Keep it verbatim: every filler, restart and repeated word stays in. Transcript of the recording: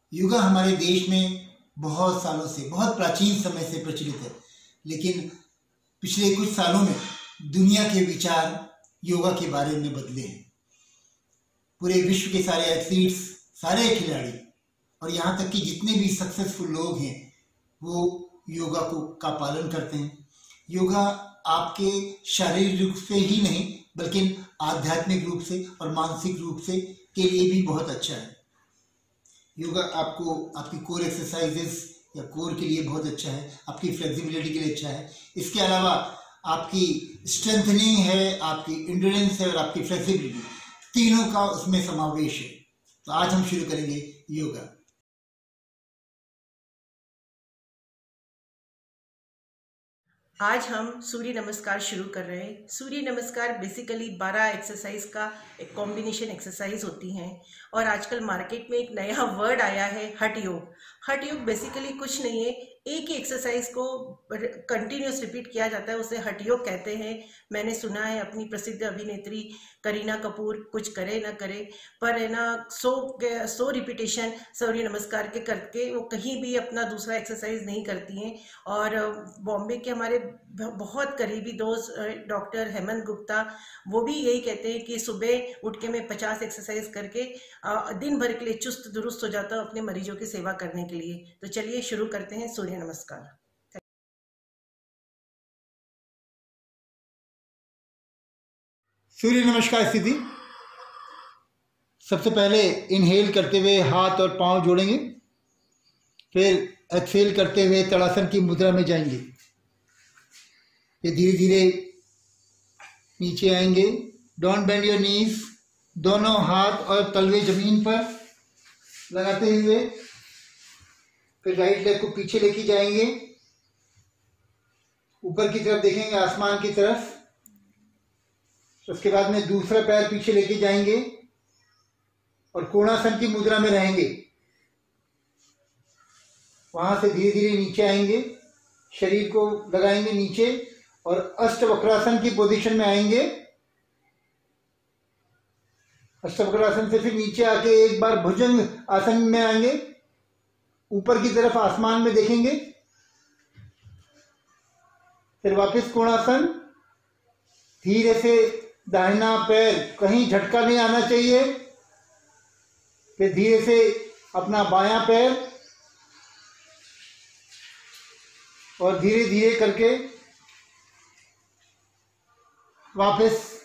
योगा हमारे देश में बहुत सालों से, बहुत प्राचीन समय से प्रचलित है, लेकिन पिछले कुछ सालों में दुनिया के विचार योगा के बारे में बदले हैं। पूरे विश्व के सारे एथलीट्स, सारे खिलाड़ी और यहाँ तक कि जितने भी सक्सेसफुल लोग हैं वो योगा को का पालन करते हैं। योगा आपके शारीरिक रूप से ही नहीं बल्कि आध्यात्मिक रूप से और मानसिक रूप से के लिए भी बहुत अच्छा है। योगा आपको आपकी कोर एक्सरसाइजेस या कोर के लिए बहुत अच्छा है, आपकी फ्लेक्सिबिलिटी के लिए अच्छा है। इसके अलावा आपकी स्ट्रेंथनिंग है, आपकी एंड्योरेंस है और आपकी फ्लेक्सिबिलिटी, तीनों का उसमें समावेश है। तो आज हम शुरू करेंगे योगा। आज हम सूर्य नमस्कार शुरू कर रहे हैं। सूर्य नमस्कार बेसिकली बारह एक्सरसाइज का एक कॉम्बिनेशन एक्सरसाइज होती हैं और आजकल मार्केट में एक नया वर्ड आया है हठ योग। हठ योग बेसिकली कुछ नहीं है, एक ही एक्सरसाइज को कंटिन्यूस रिपीट किया जाता है, उसे हठ योग कहते हैं। मैंने सुना है अपनी प्रसिद्ध अभिनेत्री करीना कपूर कुछ करे ना करे पर है ना सौ सौ रिपीटेशन सूर्य नमस्कार के करके वो कहीं भी अपना दूसरा एक्सरसाइज नहीं करती हैं। और बॉम्बे के हमारे बहुत करीबी दोस्त डॉक्टर हेमंत गुप्ता वो भी यही कहते हैं कि सुबह उठ के मैं पचास एक्सरसाइज करके दिन भर के लिए चुस्त दुरुस्त हो जाता हूँ अपने मरीजों की सेवा करने के लिए। तो चलिए शुरू करते हैं सूर्य नमस्कार। सूर्य नमस्कार स्थिति। सबसे पहले इनहेल करते हुए हाथ और पांव जोड़ेंगे, फिर एक्सहेल करते हुए तड़ासन की मुद्रा में जाएंगे। फिर धीरे धीरे नीचे आएंगे। डोंट बेंड योर नीज, दोनों हाथ और तलवे जमीन पर लगाते हुए फिर राइट लेग को पीछे लेके जाएंगे, ऊपर की तरफ देखेंगे, आसमान की तरफ। उसके बाद में दूसरा पैर पीछे लेके जाएंगे और कोणासन की मुद्रा में रहेंगे। वहां से धीरे धीरे नीचे आएंगे, शरीर को लगाएंगे नीचे और अष्टवक्रासन की पोजीशन में आएंगे। अष्टवक्रासन से फिर नीचे आके एक बार भुजंग आसन में आएंगे, ऊपर की तरफ आसमान में देखेंगे, फिर वापस कोणासन। धीरे से दाहिना पैर, कहीं झटका नहीं आना चाहिए। फिर धीरे से अपना बायां पैर और धीरे धीरे करके वापस